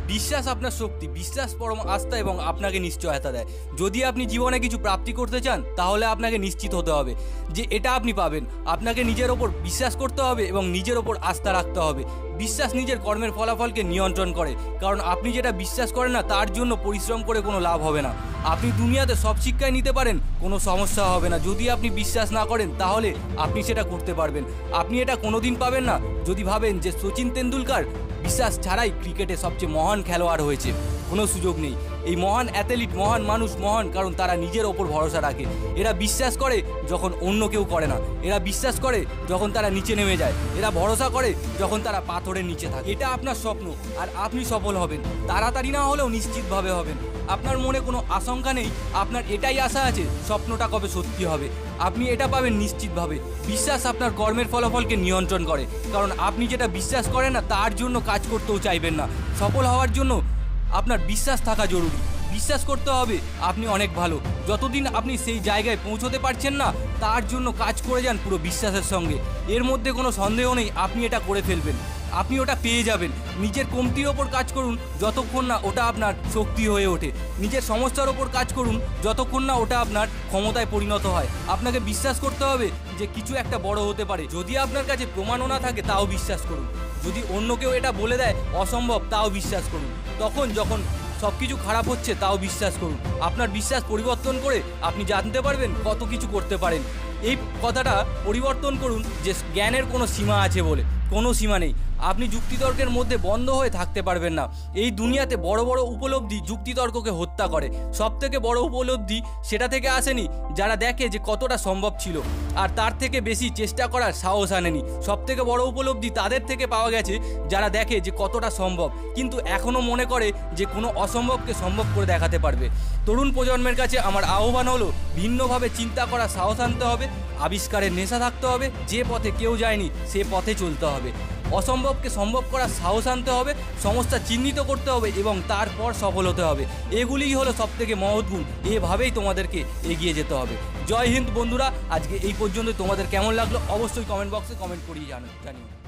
বিশ্বাস আপনার শক্তি, বিশ্বাস পরম আস্থা এবং আপনাকে নিশ্চয়তা দেয়। যদি আপনি জীবনে কিছু প্রাপ্তি করতে চান তাহলে আপনাকে নিশ্চিত হতে হবে যে এটা আপনি পাবেন। আপনাকে নিজের ওপর বিশ্বাস করতে হবে এবং নিজের ওপর আস্থা রাখতে হবে। বিশ্বাস নিজের কর্মের ফলাফলকে নিয়ন্ত্রণ করে, কারণ আপনি যেটা বিশ্বাস করেন না তার জন্য পরিশ্রম করে কোনো লাভ হবে না। আপনি দুনিয়াতে সব শিক্ষাই নিতে পারেন, কোনো সমস্যা হবে না। যদি আপনি বিশ্বাস না করেন তাহলে আপনি সেটা করতে পারবেন। আপনি এটা কোনোদিন পাবেন না যদি ভাবেন যে সচিন তেন্ডুলকার বিশ্বাস ছাড়াই ক্রিকেটে সবচেয়ে মহান খেলোয়াড় হয়েছে। কোনো সুযোগ নেই। এই মহান অ্যাথলিট, মহান মানুষ মহান কারণ তারা নিজের ওপর ভরসা রাখে। এরা বিশ্বাস করে যখন অন্য কেউ করে না। এরা বিশ্বাস করে যখন তারা নিচে নেমে যায়। এরা ভরসা করে যখন তারা পাথরের নিচে থাকে। এটা আপনার স্বপ্ন আর আপনি সফল হবেন, তাড়াতাড়ি না হলেও নিশ্চিতভাবে হবেন। আপনার মনে কোনো আশঙ্কা নেই, আপনার এটাই আশা আছে স্বপ্নটা কবে সত্যি হবে। আপনি এটা পাবেন নিশ্চিতভাবে। বিশ্বাস আপনার কর্মের ফলাফলকে নিয়ন্ত্রণ করে, কারণ আপনি যেটা বিশ্বাস করেন না তার জন্য কাজ করতেও চাইবেন না। সফল হওয়ার জন্য আপনার বিশ্বাস থাকা জরুরি। বিশ্বাস করতে হবে আপনি অনেক ভালো। যতদিন আপনি সেই জায়গায় পৌঁছতে পারছেন না তার জন্য কাজ করে যান পুরো বিশ্বাসের সঙ্গে। এর মধ্যে কোনো সন্দেহ নেই আপনি এটা করে ফেলবেন, আপনি ওটা পেয়ে যাবেন। নিজের কমতির ওপর কাজ করুন যতক্ষণ না ওটা আপনার শক্তি হয়ে ওঠে। নিজের সমস্যার ওপর কাজ করুন যতক্ষণ না ওটা আপনার ক্ষমতায় পরিণত হয়। আপনাকে বিশ্বাস করতে হবে যে কিছু একটা বড় হতে পারে। যদি আপনার কাছে প্রমাণও না থাকে তাও বিশ্বাস করুন। যদি অন্য কেউ এটা বলে দেয় অসম্ভব তাও বিশ্বাস করুন। তখন যখন সব কিছু খারাপ হচ্ছে তাও বিশ্বাস করুন। আপনার বিশ্বাস পরিবর্তন করে আপনি জানতে পারবেন কত কিছু করতে পারেন। এই কথাটা পরিবর্তন করুন যে জ্ঞানের কোনো সীমা আছে বলে। কোনো সীমা নেই। আপনি যুক্তিতর্কের মধ্যে বন্ধ হয়ে থাকতে পারবেন না। এই দুনিয়াতে বড় বড় উপলব্ধি যুক্তিতর্ককে হত্যা করে। সবথেকে বড় উপলব্ধি সেটা থেকে আসেনি যারা দেখে যে কতটা সম্ভব ছিল আর তার থেকে বেশি চেষ্টা করার সাহস আনেনি। সবথেকে বড় উপলব্ধি তাদের থেকে পাওয়া গেছে যারা দেখে যে কতটা সম্ভব কিন্তু এখনও মনে করে যে কোনো অসম্ভবকে সম্ভব করে দেখাতে পারবে। তরুণ প্রজন্মের কাছে আমার আহ্বান হলো ভিন্নভাবে চিন্তা করার সাহস আনতে হবে, আবিষ্কারের নেশা থাকতে হবে, যে পথে কেউ যায়নি সে পথে চলতে হবে, অসম্ভবকে সম্ভব করার সাহস আনতে হবে, সমস্যা চিহ্নিত করতে হবে এবং তারপর সফল হতে হবে। এগুলিই হলো সবথেকে মহৎ গুণ। এভাবেই তোমাদেরকে এগিয়ে যেতে হবে। জয় হিন্দ বন্ধুরা। আজকে এই পর্যন্ত। তোমাদের কেমন লাগলো অবশ্যই কমেন্ট বক্সে কমেন্ট করিয়ে জানিও।